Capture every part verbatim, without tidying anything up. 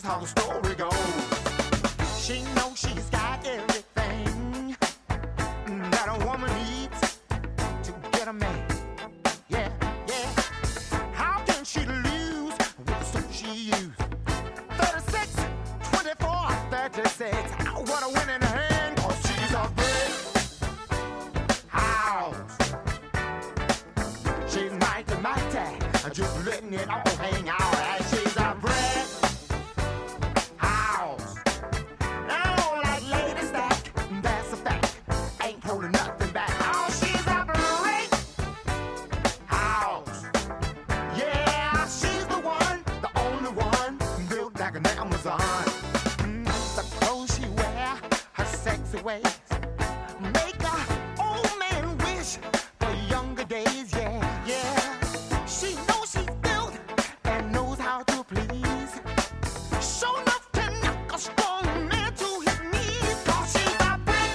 how the story goes. She knows she's got everything that a woman needs to get a man. Yeah, yeah. How can she lose with the suit she used? thirty-six, twenty-four, thirty-six. What a winning hand, 'cause she's a brick house. She's mighty, mighty, just letting it all hang out. And she's a brick house. Now, like Lady Stack, that's a fact. Ain't holding nothing back. Oh, she's a brick house. Yeah, she's the one, the only one, built like an Amazon. Mm, the clothes she wear, her sexy ways, make a old man wish for younger days. Yeah, yeah. She knows she's built and knows how to please. Sure enough to knock a strong man to his knees. 'Cause she's a brick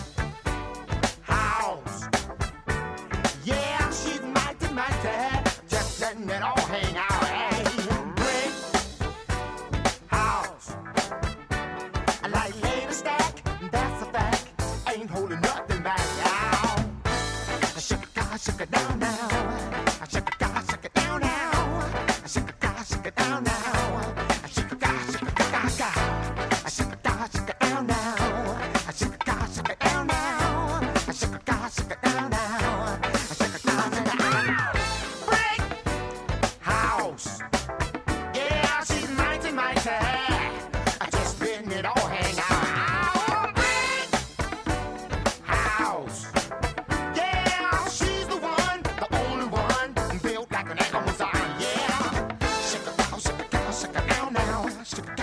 house. Yeah, she's mighty, mighty, just letting it all hang out. Hey, brick house. Like Lady Stack, that's a fact. Ain't holding nothing back now. Shake it, God, shake it down now. Shake it, God, shake it down now. Shake it, God, shake it down now. Shake it, God, shake it, God, God. Shake it, God, shake it down now. Shake it, God, shake it down now. Shake it, God, shake it down now. Shake it, God, shake it down. Brick house. Yeah, she's mighty, mighty. Just letting it all hang out. Brick house. Yeah, she's the one, the only one, built like an Amazon. Yeah, shake it down, shake it down, shake it down now. Shake it down.